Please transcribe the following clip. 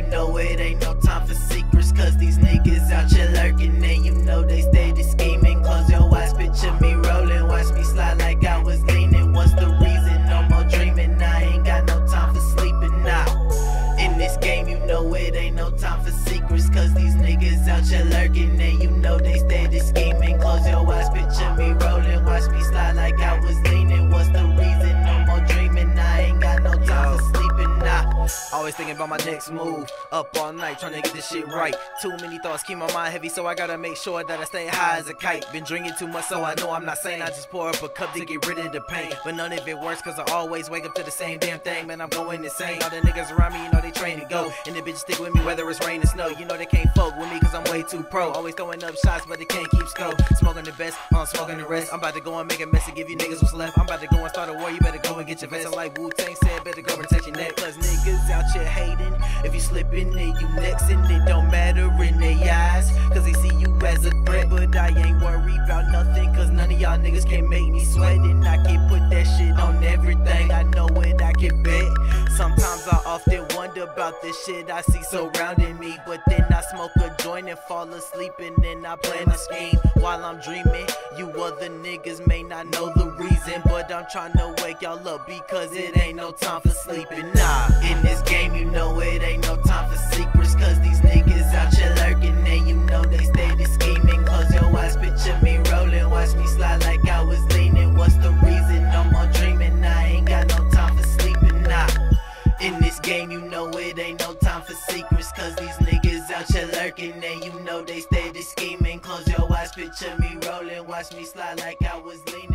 know it ain't no time for secrets, cause these niggas out here lurking, and you know they steady scheming. Close your eyes, picture me rolling, watch me slide like I was leaning. What's the reason? No more dreaming, I ain't got no time for sleeping now. In this game, you know it ain't no time for secrets, cause these niggas out here lurking, and you know they steady scheming. Close your eyes, picture me rolling, watch me slide like I was leaning. What's the reason? No more dreaming, I ain't got no time for sleeping now. Always thinking about my next move, up all night trying to get this shit right. Too many thoughts keep my mind heavy, so I gotta make sure that I stay high as a kite. Been drinking too much, so I know I'm not sane. I just pour up a cup to get rid of the pain, but none of it works, cause I always wake up to the same damn thing. Man, I'm going insane. All the niggas around me, you know they train to go, and the bitches stick with me whether it's rain or snow. You know they can't fuck with me cause I'm way too pro. Always throwing up shots, but they can't keep score. Smoking the best, I'm smoking the rest. I'm about to go and make a mess and give you niggas what's left. I'm about to go and start a war, you better go and get your vest. I'm like Wu-Tang said, better go protect your neck, cause niggas out here hating. If you slippin', then you next, and it don't matter in their eyes, cause they see you as a threat. But I ain't worried about nothing, cause none of y'all niggas can make me sweat, and I can put that shit on everything. I know it, I can bet. Sometimes I often wonder about the shit I see surrounding me, but then I smoke a joint and fall asleep, and then I plan a scheme while I'm dreaming. You other niggas may not know the reason, but I'm trying to wake y'all up, because it ain't no time for sleeping. Nah, in this game you know it ain't no time for secrets, cause these niggas out here lurking, and you know they steady scheming. Close your eyes, picture me rolling, watch me slide like I was leaning. What's the reason? No more dreaming, I ain't got no time for sleeping. Nah, in this game you know it ain't no time for secrets, cause these niggas out here lurking, and you know they steady scheming. Close your eyes, picture me rolling, watch me slide like I was leaning.